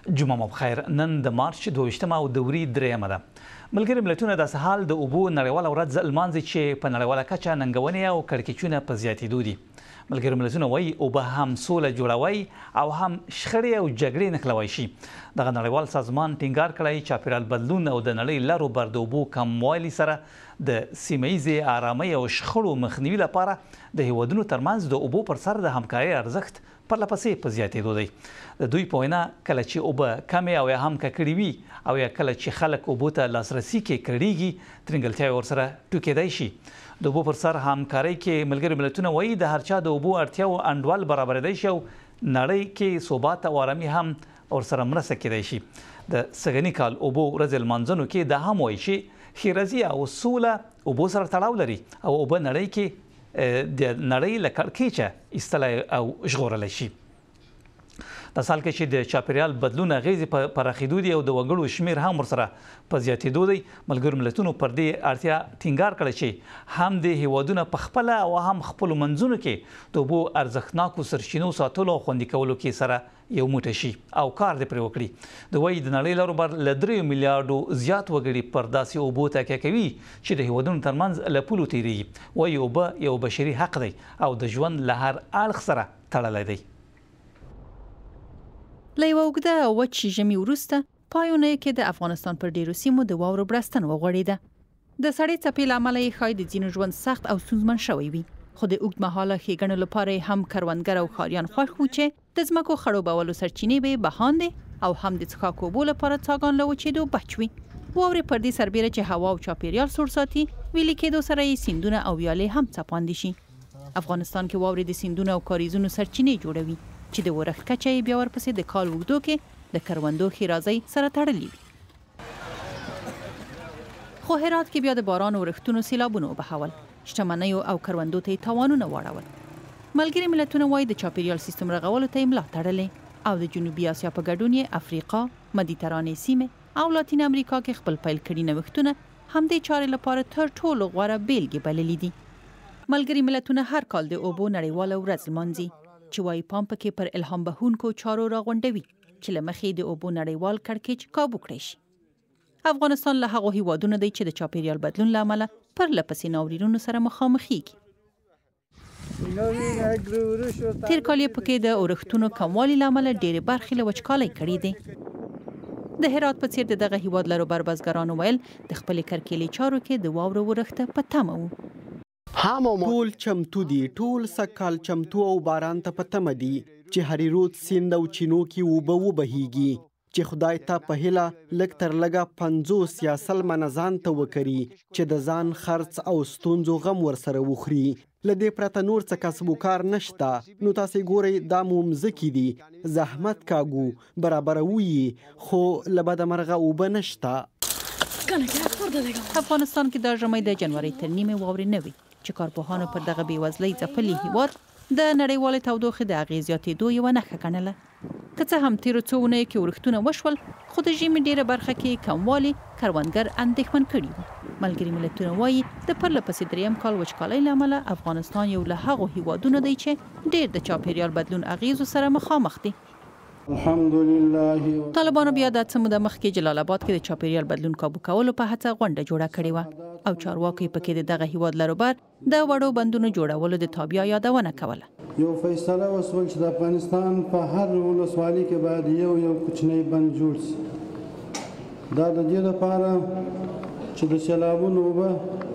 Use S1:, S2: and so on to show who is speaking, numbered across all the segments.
S1: جمعه مو بخیر. نن د مارچ 22 او دوري درېمه ده. ملګري ملتونه د سهال د اوبو نړیواله ورځ لمانځي چې په نړیواله کچه ننګونې او کړکېچونه په زیاتېدو دي. ملګري ملتونه وایي اوبه هم سوله جوړوي او هم شخړې او جګړې نښلوي شي. دغه نړیوال سازمان ټینګار کړی چاپیریال بدلون او د نړۍ لارو بر د اوبو کموالي سره د سیمه ییزې آرامۍ او شخړو مخنیوي لپاره د هیوادونو ترمنځ د اوبو پر سر د همکارۍ ارزښت پرله پسې په زیاتېدو دی. د دوی په وینا کله چې اوبه کمې او یا هم ککړې وي او یا کله چې خلک اوبو ته لاسرسي کې کړېږي ترنګلتیاوې ورسره ټوکېدای شي. د اوبو پر سر همکارۍ کې ملګري ملتونه وایي د هر چا د اوبو اړتیاو انډول برابرېدای شي او نړۍ کې ثبات او آرامي هم ورسره مرسته کېدای شي. د سږني کال اوبو ورځې لمانځنو کې دا هم وایي چې ښېرازي او سوله اوبو سره تړاو لري او اوبه نړۍ کې د نړۍ له کړکېچه ایستلی او ژغورلی شي. د سال کې چې د چاپیریال بدلون اغیزې په پراخېدو دي او د وګړو شمیر هم ورسره په زیاتېدو دی. ملګرو ملتونو پر دې اړتیا ټینګار کړی چې هم د هیوادونه په خپله او هم خپلو منځونو کې د اوبو ارزښتناکو سرچینو ساتلو او خوندي کولو کې سره یو موټی شي او کار دې پرې وکړي. د وایي د نړۍ لارو بر له 3 میلیارډو زیات وګړي پر داسې اوبو تکیه کوي چې د هیوادونو ترمنځ له پولو تېرېږي. وایي اوبه یو بشري حق دی او د ژوند له هر اړخ سره تړلی دی.
S2: له یوه اوږده او وچ ژمي وروسته په اونۍ کې د افغانستان پر ډېرو سیمو د واورو برستن وغوړېده. د سړې څپې له امله یې ښایي د ځینو ژوند سخت او ستونزمن شوی وي. خو د اوږدمهاله ښېګڼو لپاره هم کروندګر او ښاریان خوښ وو چې د ځمکو خړوبولو سرچینې به یې بهاندې او هم د څښاک اوبو لپاره څاګان له وچېدو بچ وي. واورې پر دې سربیره چې هوا او چاپیریال سوړ ساتي ویلي کېدو سره یې سیندونه او ویالې هم څپاندې شي. افغانستان کې واورې د سیندونو او کاریزونو سرچینې جوړوي چې د ورښت کچه یې بیا ورپسې د کال اوږدو کې د کروندو ښېرازۍ سره تړلې وي. خو هرات کې بیا د باران او ورښتونو سیلابونو وبهول، شتمنیو او کروندو ته یې تاوانونه واړول. ملګري ملتونه وایي د چاپیریال سیستم رغولو ته یې ملا تړلې او د جنوبي اسیا په ګډون یې افریقا، مدیترانې سیمې او لاتین امریکا کې خپل پیل کړي نوښتونه همدې چارې لپاره تر ټولو غوره بیلګې بللي دي. ملګري ملتونه هر کال د اوبو نړیواله ورځ لمانځي چې وایي پام پکې پر الهام بخښونکو چارو راغونډوي چې له مخې د اوبو نړیوال کړکېچ کابو کړی شي. افغانستان له هغو هیوادونو دی چې د چاپیریال بدلون له امله پرله پسې ناورینونو سره مخامخېږي. تیر کال یې پکې د اورښتونو کموالي له امله ډېرې برخې له وچکالۍ کړې دي. د هرات په څېر د دغه هیواد لروبر بزګرانو ویل د خپلې کرکیلې چارو کې د واورو ورښته په تمه وو.
S3: ټول چمتو دي، ټول سږکال چمتو او باران ته په تمه دي چې هرې رود سیند او چینو کې اوبه وبهیږي چې خدای ته په هیله لږ تر لږه 50 یا 100 منه ځان ته وکړي چې د ځان خرڅ او ستونزو غم ورسره وخوري. له دې پرته نور څه کسب و کار نشته. نو تاسې ګورئ دا مو مځکې دي، زحمت کاږو، برابروو یې، خو له بده مرغه اوبه نشته.
S2: افغانستان کې دا ژمی د جنورۍ تر نیمې واورې نه وي چې کارپوهانو پر دغه بېوزلۍ ځپلي هیواد د نړیوالې تودوخې د اغېز زیاتېدو یوه نښه ګڼله. که څه هم تېرو څو اونیو کې ورښتونه وشول خو د ژمي ډېره برخه کې کموالي کروندګر اندېښمن کړي وو. ملګري ملتونه وایي د پرله پسې درېیم کال وچکالۍ له امله افغانستان یو له هغو هیوادونو دی چې ډېر د چاپیریال بدلون اغېزو سره مخامخ دی. طالبانو بیا د څه موده مخکې جلال آباد کې د چاپیریال بدلون کابو کولو په هڅه غونډه جوړه کړې وه او چارواکو یې پکې د دغه هیواد لروبر د وړو بندونو جوړولو د تابیا یادونه کوله.
S4: یو فیصله وسول چې د افغانستان په هر ولسوالۍ کې باید یو کوچنی بند جوړ شي. دا د دې لپاره چې د سیلابونو اوبه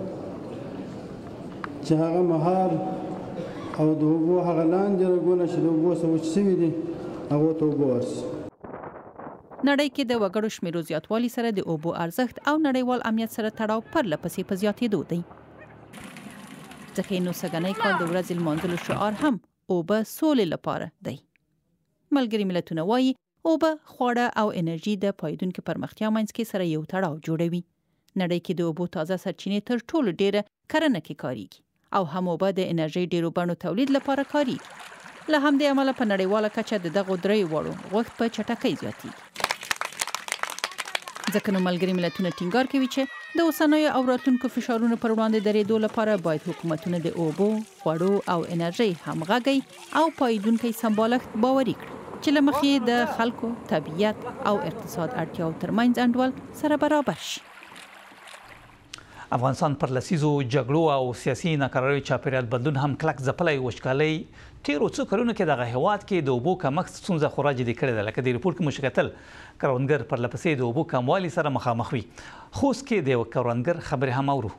S4: چې هغه مهار او د اوبو هغه لاندې رګونه چې د اوبو څخه وچ شوي دي هغو ته اوبه ورسي.
S2: نړۍ کې د وګړو شمیرو زیاتوالي سره د اوبو ارزښت او نړیوال امنیت سره تړاو پرله پسې په زیاتېدو دی. ځکه نو سږنی کال د ورځې لمانځلو شعار هم اوبه سولې لپاره دی. ملګري ملتونه وایي اوبه، خواړه او انرژي د پایدونکو پرمختیا منځ کې سره یو تړاو جوړوي. نړۍ کې د اوبو تازه سرچینې تر ټولو ډېره کرنه کې کاریږي او هم اوبه د انرژي ډېرو بڼو تولید لپاره کاریږي. له همدې امله په نړیواله کچه د دغو درې واړو غوښت په چټکۍ زیاتېږي. ځکه نو ملګري ملتونه ټینګار کوي چې د اوسنیو او راتلونکو فشارونو پر وړاندې درېدو لپاره باید حکومتونه د اوبو، خوړو او انرژۍ همغږی او پایدونکی سمبالښت باوري کړي چې له مخې د خلکو، طبیعت او اقتصاد اړتیاو ترمنځ انډول سره برابر شي.
S1: افغانستان پر لسیزو جګړو او سیاسي ناکراریو چاپیریال بدلون هم کلک ځپلی وچکالۍ تیرو څو کلونو کې دغه هیواد کې د اوبو کمښت ستونزه خورا جدي کړې ده. لکه د ریپورټ کې مو کتل کروندګر پر لپسې د اوبو کموالي سره مخامخ وي. خوست کې د یو کروندګر خبرې هم اورو.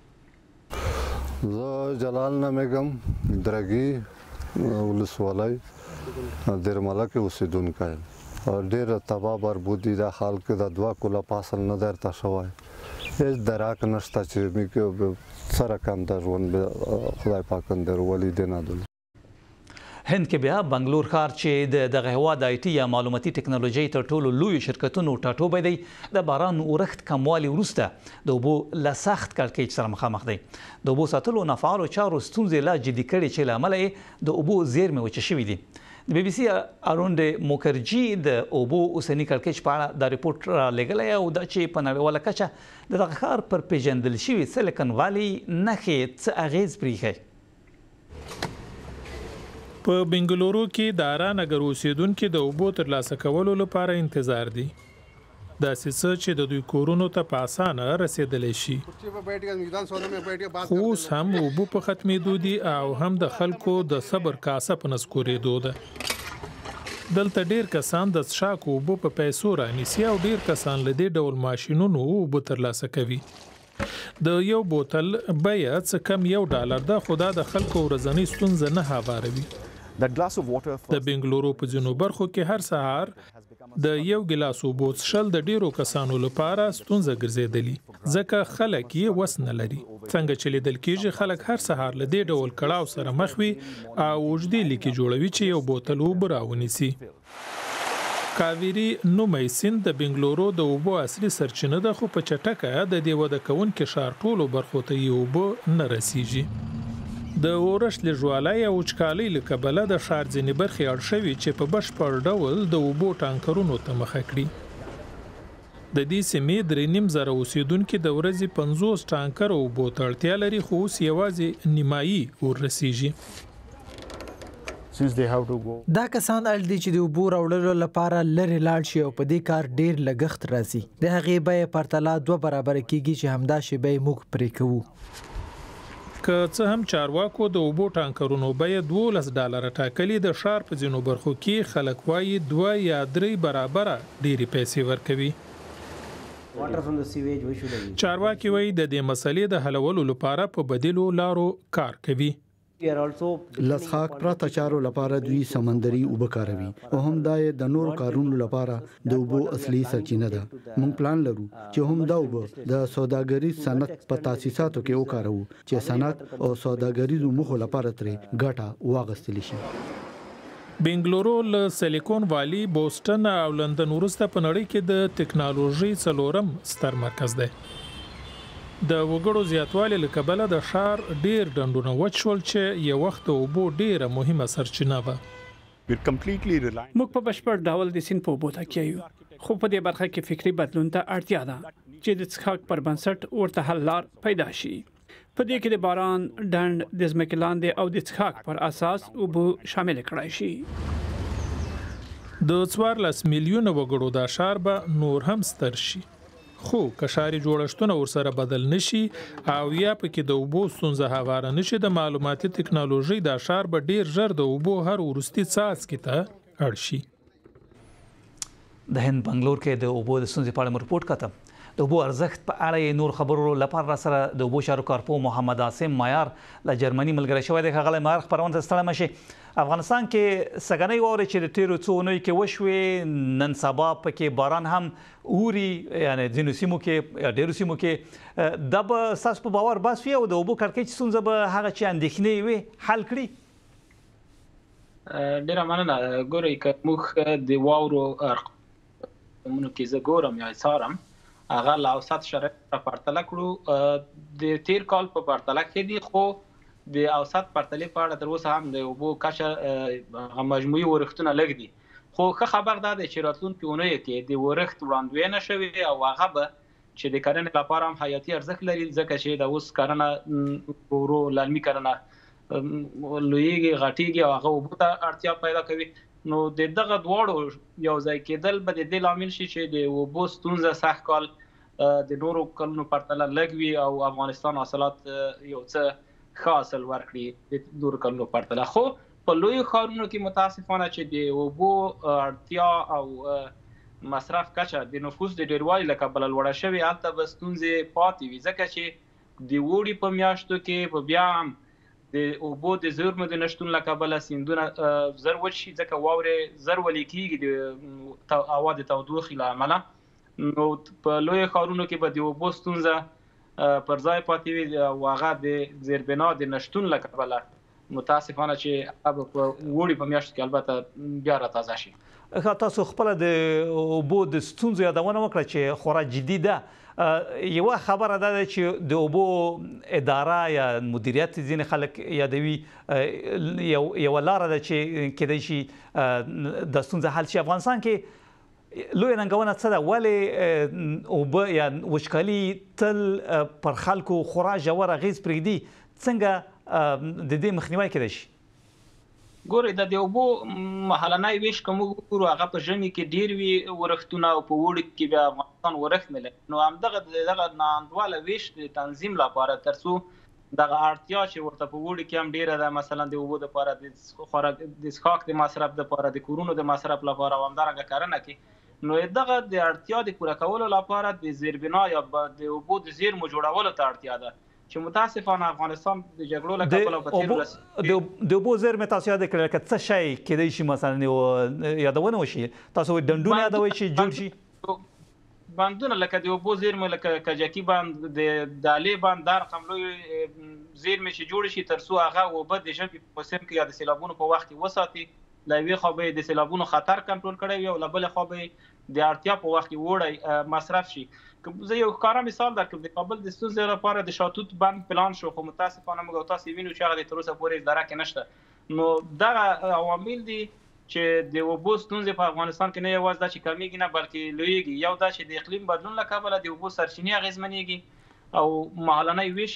S5: زه جلال نامیږم، درګي ولسوالۍ دیرمله کې اوسېدونکی یم. ډېره تباه بربود دي. دا حال کې د 2 کوله فصل نه درته شوی، هیڅ دراک نشته چې موږ سره کم د ژوند خدای پاک اندر ولې نه دل.
S1: هند کې بیا بنگلور ښار چې دغه هیواد د آیټي یا معلوماتي ټکنالوژۍ تر ټولو لویو شرکتونو ټاټوبی دی، د باران اورښت کموالي وروسته د اوبو له سخت کړکېچ سره مخامخ دی. د اوبو ساتلو نافعالو چارو ستونزې لا جدي کړي چې له امله یې د اوبو زیرمې وچې شوي دي. د BBC اروند موکرجي د اوبو اوسنی کړکېچ په اړه دا ریپورټ را لېږلی او دا چې په نړیواله کچه د دغه ښار پر پیژندل شوي سیلیکن والي نښې څه اغیز پرېښی.
S6: په بنګلورو کې د آرانګر اوسیدونکو د اوبو ترلاسه کولو لپاره انتظار دي. داسې څه چې د دوی کورونو ته په اسانه رسیدلی شي. خو اوس هم اوبو په ختمېدو دي او هم د خلکو د صبر کاسه په نسکورېدو ده. دلته ډیر کسان د څښاک اوبو په پیسو رانیسي او ډیر کسان له دې ډول ماشینونو اوبه ترلاسه کوي. د یو بوتل بیه څه کم $1 ده، خو دا د خلکو ورځنۍ ستونزه نه هواروي. د بنګلورو په ځینو برخو کې هر سهار د یو ګلاس اوبو څښل د ډیرو کسانو لپاره ستونزه ګرځېدلې، ځکه خلک یې وس نه لري. څنګه چې لیدل کېږي خلک هر سهار له دې ډول کړاو سره مخ وي او اوږدې لیکې جوړوي چې یو بوتل اوبه راونیسي. کاویری نومی سیند د بنګلورو د اوبو اصلي سرچینه ده، خو په چټکه د دې وده کوونکي ښار ټولو برخو ته یې اوبه نه رسیږي. د اورښت لږوالی او وچکالۍ له کبله د ښار ځینې برخې اړ شوي چې په بشپړ ډول د اوبو ټانکرونو ته مخه کړي. د دې سیمې 3.5 اوسیدونکي د ورځې 50 ټانکر اوبو ته اړتیا لري، خو اوس یوازې نیمایي ورسیږي.
S7: دا کسان اړ دي چې د اوبو راوړلو لپاره لرې لاړ شي او په دې کار ډیر لګښت راځي. د هغې بیه پرتله 2 برابر کیږي چې همدا شی به موږ پرې کوو.
S6: که څه هم چارواکو د اوبو ټانکرونو بیه $12 ټاکلي، د ښار په ځینو برخو کې خلک وایي 2 یا 3 برابره ډېرې پیسې ورکوي. چارواکي وایي د دې مسلې د حلولو لپاره په بدیلو لارو کار کوي.
S8: لسخاک پراته چارو لپاره دوی سمندري اوبه کاروي او هم دا د نورو کارونو لپاره د اوبو اصلي سرچینه ده. موږ پلان لرو چې هم دا اوبه د سوداګریز صنعت په تاسیساتو کې وکاروو چې صنعت او سوداګریزو موخو لپاره ترې ګټه واغستل شي.
S6: بنګلورو له سیلیکون والی، بوسټن او لندن وروسته په نړۍ کې د ټکنالوژي 4م ستر مرکز دی. د وګړو زیاتوالی له کبله د ښار ډیر ډنډونه وچ شول چې یو وخت د اوبو ډیره مهمه سرچینه وه.
S9: موږ په بشپړ ډول د سیند په اوبو تکیه یو، خو په دې برخه کې فکري بدلون ته اړتیا ده چې د څښاک پر بنسټ ورته حل لار پیدا شي. په دې کې د باران، ډنډ، د ځمکې لاندې او د څښاک پر اساس اوبه شامل کړای شي.
S6: د 14 میلیونه وګړو دا ښار به نور هم ستر شي، خو که ښاري جوړښتونه ورسره بدل نشي او یا پکې د اوبو ستونزه هواره نشي، د معلوماتي ټکنالوژۍ دا ښار به ډیر ژر د اوبو هر وروستي څاڅکي ته اړ شي.
S1: د هند بنگلور کې د اوبو د ستونزې په اړه رپورټ کاته. د اوبو ارزښت په اړه نور خبرو لپاره را سره د اوبو چارو کارپو محمد عاصم مایار له جرمني ملګری شوی دی. ښاغلی مایار، خپرونه ته ستړی مه شئ. افغانستان کې سږنۍ واورې چې د تیرو څو اونیو کې وشوې، نن سبا پکې باران هم اوري، یعنی ځینو سیمو کې یا ډېرو سیمو کې، دا به ستاسو په باور بس وي او د اوبو کړکېچ ستونزه به هغه چې اندېښنې وي حل کړي؟
S10: ډېره مننه. ګورئ، که موږ د واورو ارقامونو کې زه ګورم یا څارم، هغه له اوسط شرایط سره پرتله کړو، د تیر کال په پرتله کې دي، خو د اوسط پرتلې په اړه تر اوسه هم د اوبو کچه مجموعي ورښتونه لږ دي. خو ښه خبر دا دی چې راتلونکي اونیو کې د ورښت وړاندوینه شوې او هغه به چې د کرنې لپاره هم حیاتي ارزښت لري، ځکه چې د اوس کرنه ورو للمي کرنه لویږي غټیږي او هغه اوبو ته اړتیا پیدا کوي. نو د دغه دواړو یو ځای کېدل به د دې لامل شي چې د اوبو ستونزه سږ کال د نورو کلونو پرتله لږ وي او افغانستان حاصلات یو څه ښه حاصل ورکړي د نورو کلونو پرتله. خو په لویو ښارونو کې متاسفانه چې د اوبو اړتیا او مصرف کچه د نفوس د ډیروالي له کبله لوړه شوې، هلته به ستونزې پاتې وي، ځکه چې د اوړي په میاشتو کې په بیا هم د اوبو د زیرمو د نشتون له کبله سیندونه زر وچ شي، ځکه واورې زر ولې کېږي د هوا د تودوخې له امله. نو په لویو ښارونو کې به د اوبو ستونزه پر ځای پاتې وي او هغه د زیربنا د نشتون له کبله متاسفانه چې هغه په اوړي په میاشتو کې البته بیا راتازه شي.
S1: تاسو خپله د اوبو د ستونزو یادونه وکړه چې خورا جدي ده. یوه خبره ده چې د اوبو اداره یا مدیریت ځینې خلک یادوي یوه لاره ده چې کیدای شي د ستونزه حل شي. افغانستان کې لویه ننګونه څه ده؟ ولې اوبه یا وچکالي تل پر خلکو خورا ژور اغېز پرېږدي؟ څنګه د دې مخنیوی کیدای شي؟
S10: ګورئ، د اوبو محلنی ویش که موږ وګورو هغه په ژمي کې ډېر وي ورښتونه او په اوړي کې بیا افغانستان ورښت نه لري. نو همدغه ناانډوله ویش د تنظیم لپاره تر څو دغه اړتیا چې ورته په اوړي کې هم ډېره ده، مثلا د اوبو دپاره د څښاک د مصرف دپاره د کورونو د مصرف لپاره او همدارنګه کرنه کې، نو دغه د اړتیا د پوره کولو لپاره د زیربنا یا د اوبو د زیرمو جوړولو ته اړتیا ده چې متاسفانه افغانستان د جګړو له کبله په تېرو
S1: د اوبو زیرمې تاسو یاد کړل که څه شی کیدای شي مثلا یادونه وشي؟ تاسو ډنډونه یادوئ چې جوړ شي؟
S10: بندونه لکه د اوبو زیرمې لکه کجکي بند، د دالې بند، دا رقم لوی زیرمې چې جوړ شي تر څو هغه اوبه د ژمي په موسم کې یا د سیلابونو په وخت کې وساتي. له یوې خوا به یې د سیلابونو خطر کنټرول کړی وي او له بلې خوا به یې د اړتیا په وخت کې اوړی مصرف شي. زه یو ښکاره مثال درکړم، د کابل د ستونزې لپاره د شاتوت بند پلان شو، خو متاسفانه موږ او تاسو وینو چې هغه د تر اوسه پورې اداره کې نشته. نو دغه عوامل دي چې د اوبو ستونزې په افغانستان کې نه یوازې دا چې کمیږي نه بلکې لویږي. یو دا چې د اقلیم بدلون له کبله د اوبو سرچینې اغېزمنېږي او محلنی ویش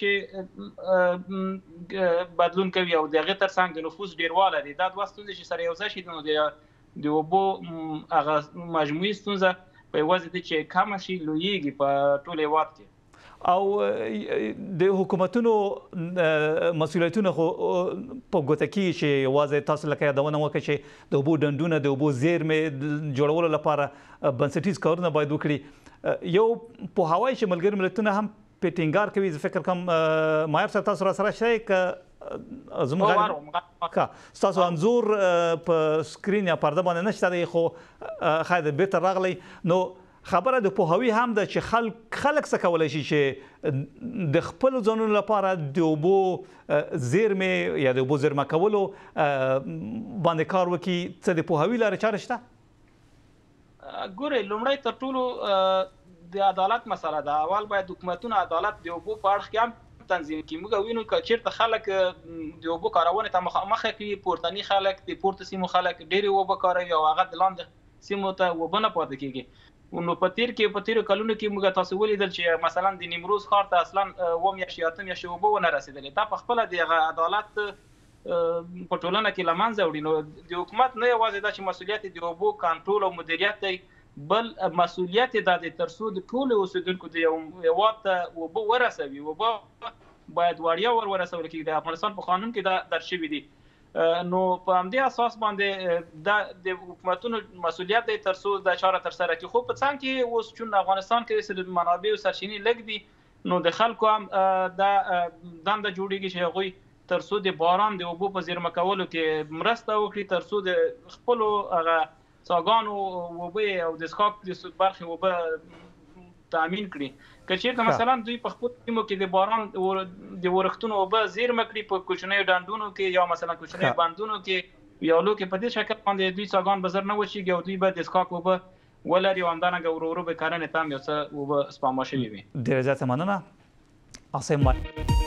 S10: بدلون کوي او د هغې ترڅنګ د نفوس ډېروالی دی. دا دوه ستونزې چې سره یو ځای شي نو د اوبو هغه مجموعي ستونزه په یوازې دی چې کمه شي لویږي په ټول هېواد کې.
S1: او د حکومتونو مسؤلیتونه خو په ګوته کېږي چې یوازې تاسو لکه یادونه وکړه چې د اوبو ډنډونه د اوبو زیرمې جوړولو لپاره بنسټیز کارونه باید وکړي. یو پوهاوی چې ملګري ملتونه هم په ټینګار کوي، زه فکر کوم مایر صاحب تاسو راسره شئ که زموږ ستاسو انځور په سکرین یا پرده باندې نشته دی، خو ښاید بېرته راغلی. نو خبره د پوهاوي هم ده چې خلک څه کولی شي چې د خپلو ځانونو لپاره د اوبو زیرمې یا د اوبو زیرمه کولو باندې کار وکړي. څه د پوهاوي لارې چارې شته؟
S10: ګورئ، لومړی تر ټولو د عدالت مسله ده. اول باید حکومتونه عدالت د اوبو په اړخ کې هم تنظیم کړي. موږ وینو که چېرته خلک د اوبو کارونې ته مخه کړي، پورتني خلک د پورته سیمو خلک ډېرې اوبه کاروي او هغه د لاندې سیمو ته اوبه نه پاتې کېږي. نو په تېرو کلونو کې موږ تاسو ولیدل چې مثلا د نیمروز ښار ته اصلا 7 میاشتې 8 میاشتې اوبه ونه رسېدلې. دا په خپله د عدالت په ټولنه کې له منځه وړي. نو د حکومت نه یوازې دا چې مسؤلیت د اوبو کنټرول او مدیریت دی، بل مسؤلیت دا دی تر څو د ټولو اوسېدونکو د یو هېواد ته اوبه ورسوي. اوبه باید وړیا ورسول کېږي. د افغانستان په قانون کې دا درج شوي دي. نو په همدې اساس باندې دا د حکومتونو مسؤلیت دی تر څو دا چاره ترسره کړي. خو په څنګ کې اوس چون افغانستان کې منابع او سرچینې لږ دي، نو د خلکو هم دا دنده جوړېږي چې هغوی تر څو د باران د اوبو په زیرمه کولو کې مرسته وکړي، تر څو د خپلو هغه څاګانو اوبه او د څښاک د برخې اوبه تامین کړي. که چېرته مثلا دوی په خپلو سیمو کې د باران د ورښتونو اوبه زیرمه کړي په کوچنیو ډنډونو کې یا مثلا کوچنیو بندونو کې ویالو کې، په دې شکل باندې دوی څاګان به زر نه وچېږي او دوی به د څښاک اوبه ولري او همدارنګه ورو ورو به کرنې ته هم یو څه اوبه سپما شوي وي.
S1: ډېره زیاته مننه.